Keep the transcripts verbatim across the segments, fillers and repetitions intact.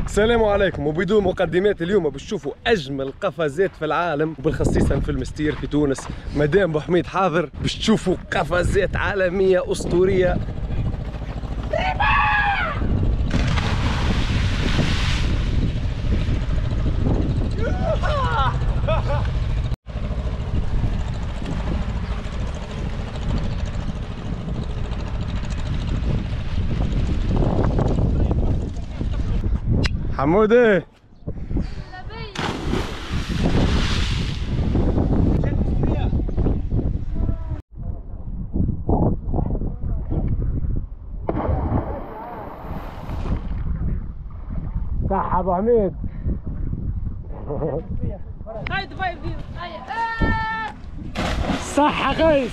السلام عليكم. وبدون مقدمات اليوم بتشوفوا اجمل قفزات في العالم وبالخصيصا في المستير في تونس. مدام بو حميد حاضر باش تشوفوا قفزات عالميه اسطوريه. حمودي صح ابو حميد. صح قيس.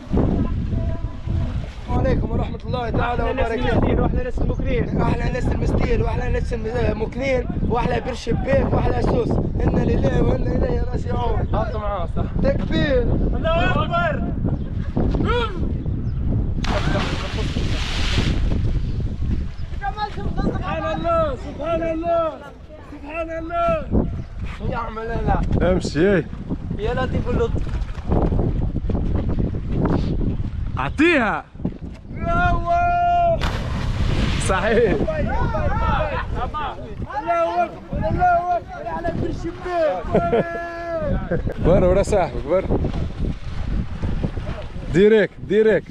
السلام عليكم ورحمة الله تعالى وبركاته. واحلى ناس المكرين، أحلى ناس المستير وأحلى ناس المكرين وأحلى بير شباك وأحلى سوس. إنا لله وإنا إليه راجعون. حط معاه صح. تكبير. الله أكبر. سبحان الله سبحان الله سبحان الله. يعمل لا امشي يا لطيف اللطف. اعطيها. صحيح. الله أكبر الله أكبر على بير شباك. برا ورا صاحبك برا. ديريك ديريك.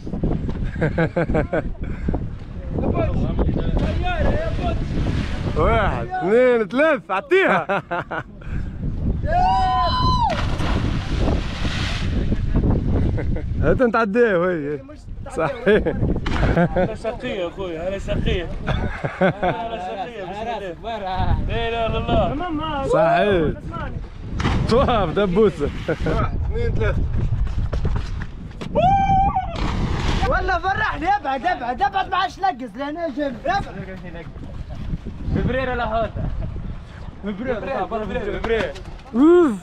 واحد اثنين ثلاث عطيها. هات نتعداه وهي صحيح. هلا شقية اخوي، هلا شقية. هلا شقية بسم الله. لا اله الا الله. صحيح. طواف دبوسة. واحد اثنين ثلاثة. والله فرحني. ابعد ابعد ابعد ما عادش نقص لان نجم. ابعد ببريرة لهذا. ببريرة ببريرة. اوف.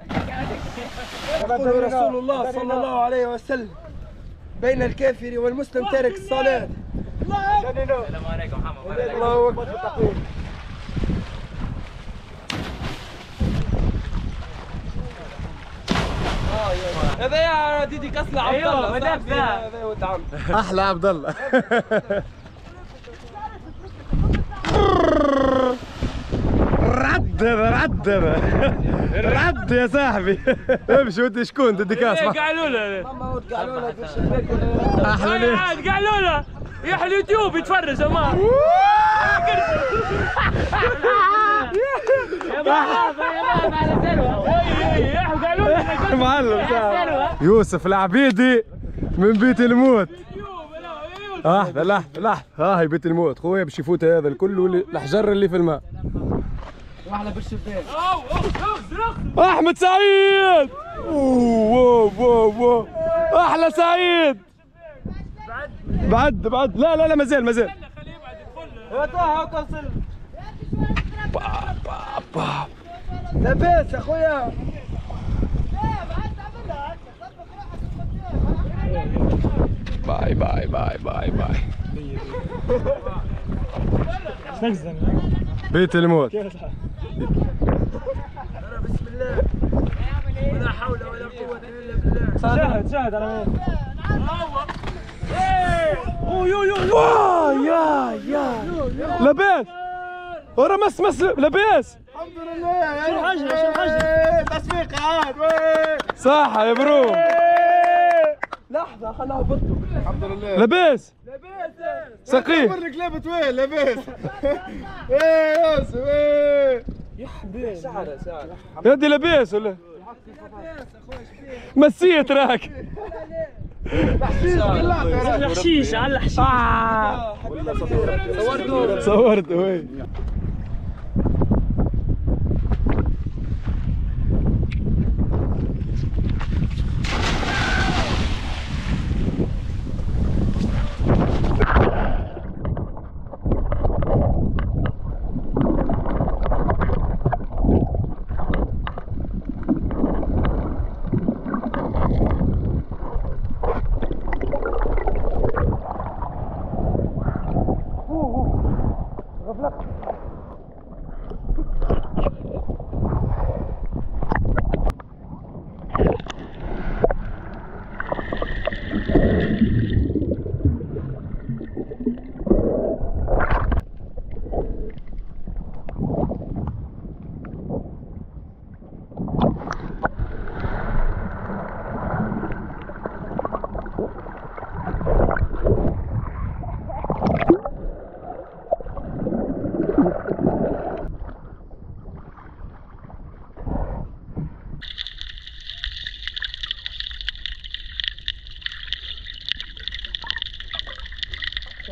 يقول رسول الله صلى الله عليه وسلم: بين الكافر والمسلم تارك الصلاة. السلام عليكم محمد. الله أكبر. هذا يا ديدي كسلة عبد الله. ايوه هذا ولد عم. احلى عبد الله. رد هذا رد هذا رد يا صاحبي. امشي ودي شكون ضد كاس. قالوا له ماما قالوا لك في الشباك. احلى ناس. عاد قالوا له يا اليوتيوب يتفرج يا مان. يا بابا يا بابا على سلوى. اي اي قالوا له معلم يوسف العبيدي من بيت الموت. لحظة لحظة لحظة. ها هي بيت الموت خويا باش يفوت هذا الكل الحجر اللي في الماء. واحلى بالشباك. احمد سعيد. اوه واو واو احلى سعيد. بعد بعد لا لا لا مازال مازال. لاباس اخويا. باي باي باي باي باي. بيت الموت. بسم الله ولا حول ولا قوة الا بالله. شاهد شاهد على مين؟ يا يا لاباس ورا مس مس لاباس. الحمد لله. شو حاجة شو حاجة؟ تصفيق عاد. صح يا برو. لحظة خلها هبطوا. الحمد لله. لاباس لاباس. سقيه. ورك لابت وين لاباس. ايه يوسف ايه. يا حبيبي سعرة سعرة. يدي لاباس ولا مسيت راك. بالله الحشيش على الحشيش. صورته صورت وي. غفلت.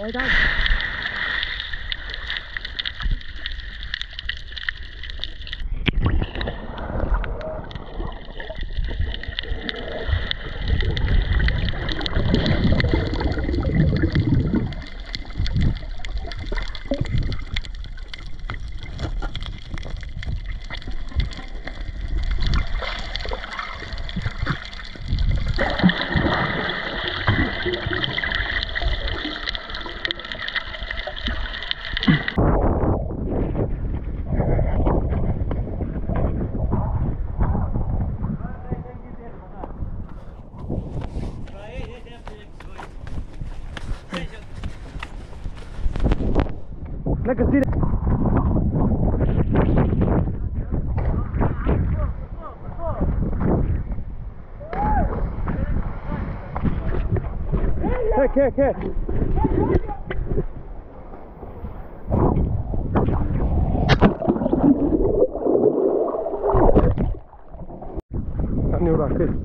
نقص دي هيك هيك هيك عني وراك كيف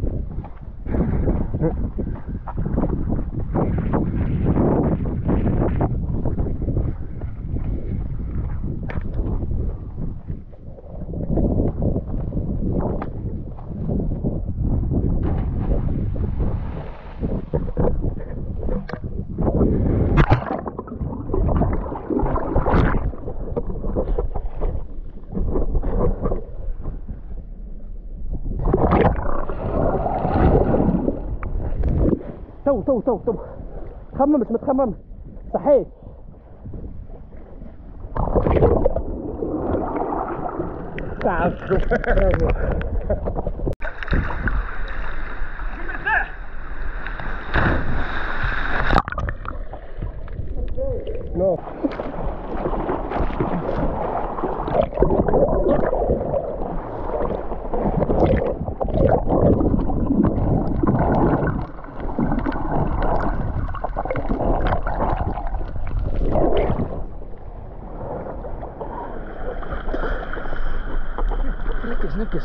تو تو تو تو خممش ما تخممش صحيح تعب نو نكس نكس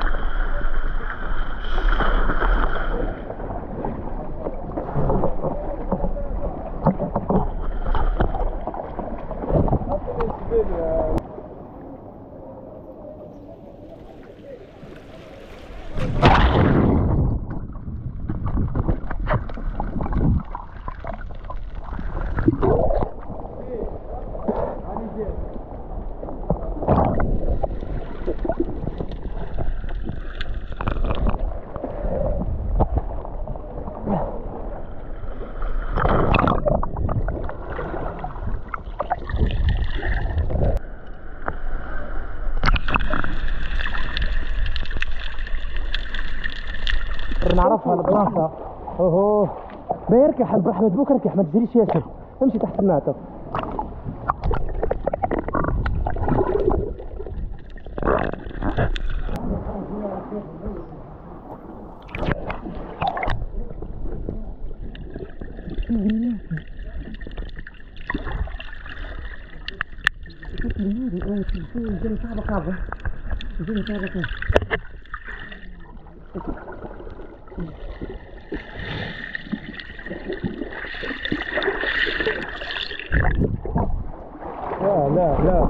نعرفها البلاصة. اوه بيركح عبد الرحمن بوك اركح ما تجريش ياسر امشي تحت الناتف. لا لا لا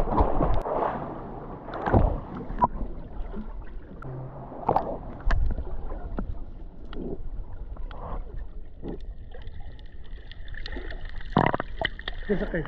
كيف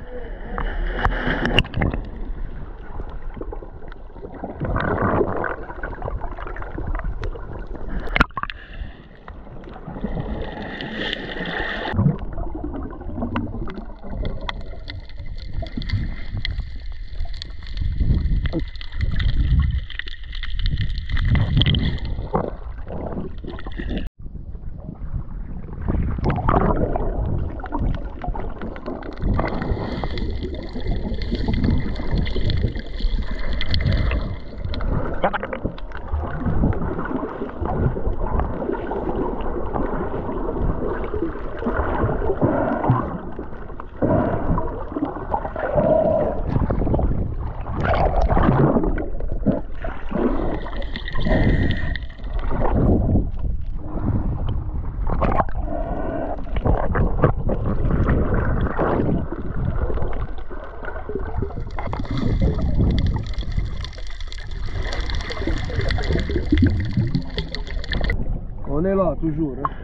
On est là toujours. Hein.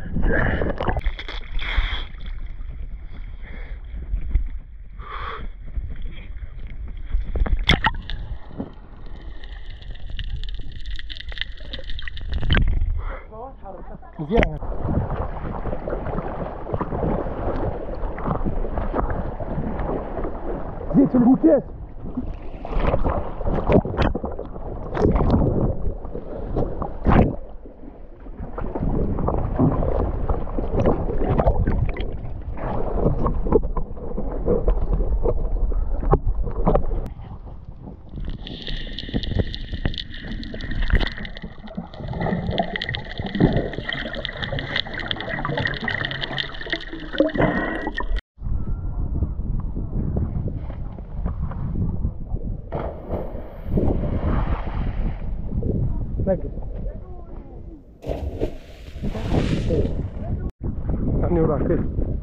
مزيان. زيد في البوتات. نقل يعني وراك كيف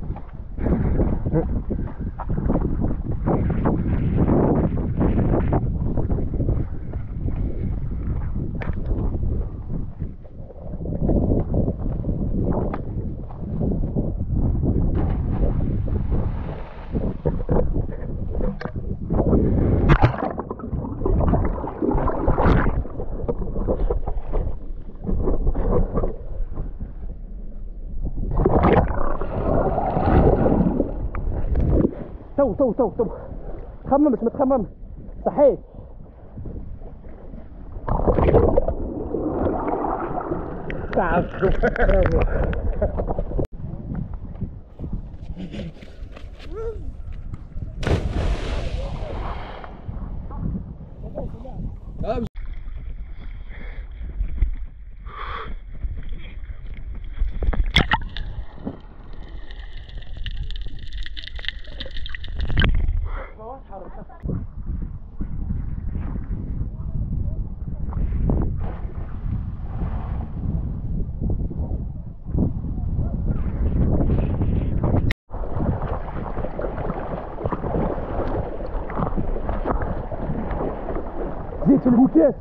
تو تو تو تو تخممش ما تخممش صحيح تعب زيد في البوتات.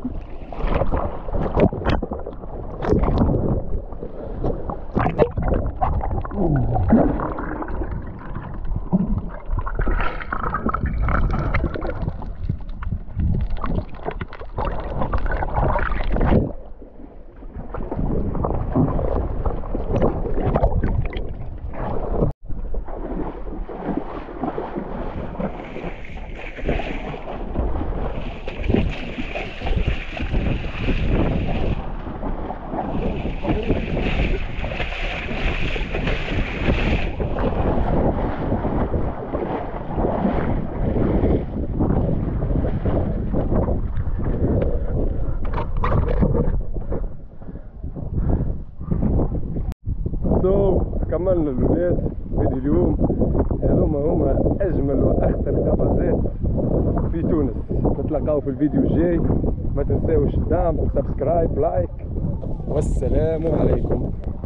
كملنا الولاد فيديو اليوم. هذوما هما اجمل واخطر قفزات في تونس. نتلاقاو في الفيديو الجاي. ما تنساوش الدعم، سبسكرايب، لايك، والسلام عليكم.